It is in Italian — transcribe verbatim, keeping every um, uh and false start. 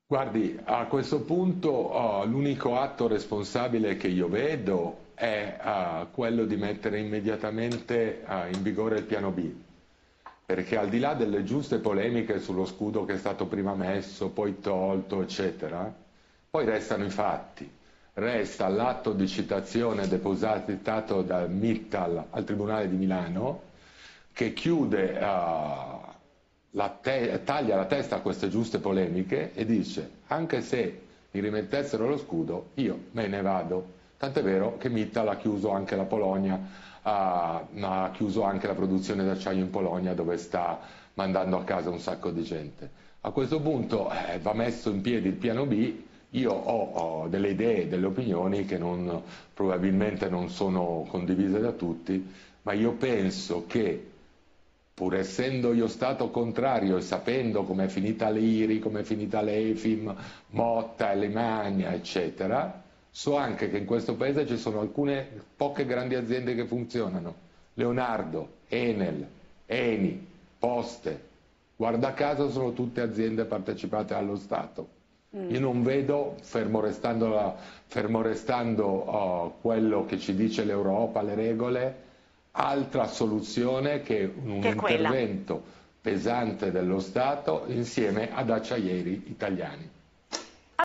Guardi, a questo punto oh, l'unico atto responsabile che io vedo è ah, quello di mettere immediatamente ah, in vigore il piano B, perché al di là delle giuste polemiche sullo scudo che è stato prima messo, poi tolto, eccetera, poi restano i fatti. Resta l'atto di citazione depositato dal Mittal al Tribunale di Milano che chiude, uh, la te- taglia la testa a queste giuste polemiche e dice anche se mi rimettessero lo scudo io me ne vado. Tant'è vero che Mittal ha chiuso anche la Polonia, ha, ha chiuso anche la produzione d'acciaio in Polonia dove sta mandando a casa un sacco di gente. A questo punto eh, va messo in piedi il piano B. Io ho, ho delle idee, delle opinioni che non, probabilmente non sono condivise da tutti, ma io penso che pur essendo io stato contrario e sapendo com'è finita l'I R I, com'è finita l'Efim, Motta, Alemagna, eccetera, so anche che in questo paese ci sono alcune poche grandi aziende che funzionano. Leonardo, Enel, Eni, Poste, guarda caso sono tutte aziende partecipate allo Stato. Mm. Io non vedo, fermo restando, la- fermo restando oh, quello che ci dice l'Europa, le regole, altra soluzione che un Che è quella. intervento pesante dello Stato insieme ad acciaieri italiani.